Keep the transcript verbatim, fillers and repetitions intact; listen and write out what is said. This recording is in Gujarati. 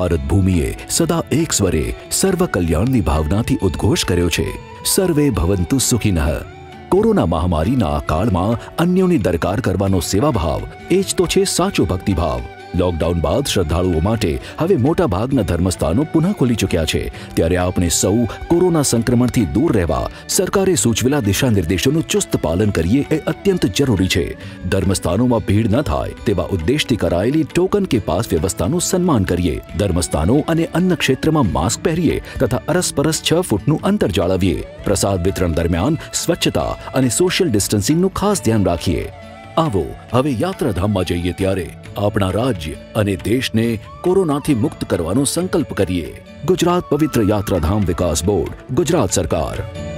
ભારત ભૂમિએ સદા એક સ્વરે સર્વ કલ્યાણની ભાવનાથી ઉદ્ઘોષ કર્યો છે, સર્વે ભવંતુ સુખિનઃ। કોરોના મહામારીના આ કાળમાં અન્યોની દરકાર કરવાનો સેવાભાવ એ જ તો છે સાચો ભક્તિભાવ। લોકડાઉન બાદ શ્રદ્ધાળુઓ માટે હવે મોટા ભાગના ધર્મસ્થાનો પુનઃ ખુલી ચૂક્યા છે, ત્યારે આપણે સૌ કોરોના સંક્રમણથી દૂર રહેવા સરકારે સૂચવેલા દિશા નિર્દેશોનું ચુસ્ત પાલન કરીએ એ અત્યંત જરૂરી છે। ધર્મસ્થાનોમાં ભીડ ન થાય તેવા ઉદ્દેશથી કરાયેલી ટોકન કે પાસ વ્યવસ્થાનું સન્માન કરીએ, ધર્મસ્થાનો અને અન્ન ક્ષેત્રમાં માસ્ક પહેરીએ તથા અરસપરસ છ ફૂટનું અંતર જાળવીએ, પ્રસાદ વિતરણ દરમિયાન સ્વચ્છતા અને સોશિયલ ડિસ્ટન્સિંગનું ખાસ ધ્યાન રાખીએ। આવો હવે યાત્રાધામમાં જઈએ ત્યારે આપણા રાજ્ય અને દેશને કોરોનાથી મુક્ત કરવાનો સંકલ્પ કરીએ। ગુજરાત પવિત્ર યાત્રાધામ વિકાસ બોર્ડ, ગુજરાત સરકાર।